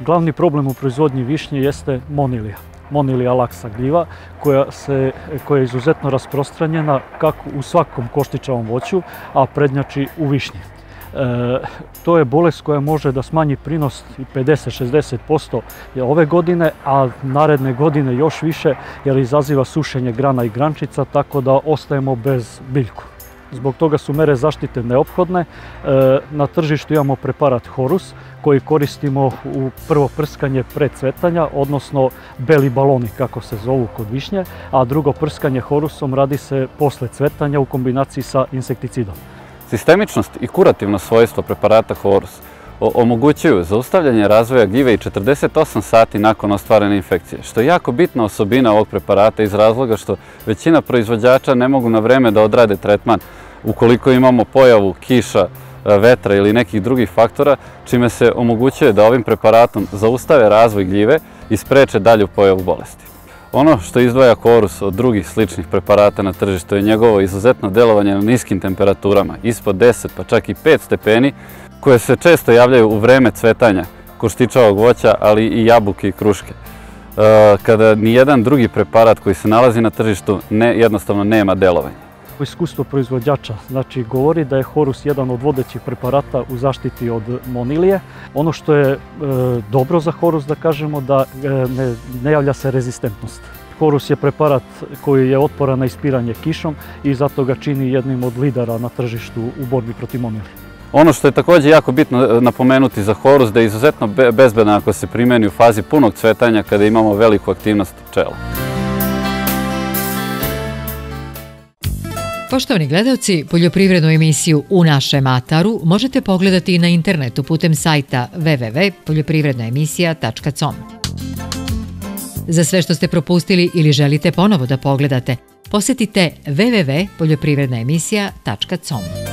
Glavni problem u proizvodnji višnje jeste monilija. Monilija laksa gljiva koja je izuzetno rasprostranjena kako u svakom koštičavom voću, a prednjači u višnji. To je bolest koja može da smanji prinos i 50-60% ove godine, a naredne godine još više jer izaziva sušenje grana i grančica, tako da ostajemo bez biljku. Zbog toga su mere zaštite neophodne. Na tržištu imamo preparat Horus koji koristimo u prvo prskanje pred cvetanja, odnosno beli baloni kako se zovu kod višnje, a drugo prskanje Horusom radi se posle cvetanja u kombinaciji sa insekticidom. Sistemičnost i kurativno svojstvo preparata Horus omogućuju zaustavljanje razvoja gljive i 48 sati nakon ostvarene infekcije, što je jako bitna osobina ovog preparata iz razloga što većina proizvođača ne mogu na vreme da odrade tretman ukoliko imamo pojavu kiša, vetra ili nekih drugih faktora, čime se omogućuje da ovim preparatom zaustave razvoj gljive i spreče dalju pojavu bolesti. Ono što izdvaja Horus od drugih sličnih preparata na tržištu je njegovo izuzetno delovanje na niskim temperaturama, ispod 10 pa čak i 5 stepeni, koje se često javljaju u vreme cvetanja koštičavog voća, ali i jabuke i kruške, kada nijedan drugi preparat koji se nalazi na tržištu jednostavno nema delovanje. Iskustvo proizvođača govori da je Horus jedan od vodećih preparata u zaštiti od monilije. Ono što je dobro za Horus, da kažemo, da ne javlja se rezistentnost. Horus je preparat koji je otporan na ispiranje kišom i zato ga čini jednim od lidera na tržištu u borbi protiv monilije. Ono što je također jako bitno napomenuti za Horus da je izuzetno bezbedan ako se primeni u fazi punog cvetanja kada imamo veliku aktivnost pčela. Poštovani gledalci, poljoprivrednu emisiju U našem ataru možete pogledati na internetu putem sajta www.poljoprivrednaemisija.com. Za sve što ste propustili ili želite ponovo da pogledate, posjetite www.poljoprivrednaemisija.com.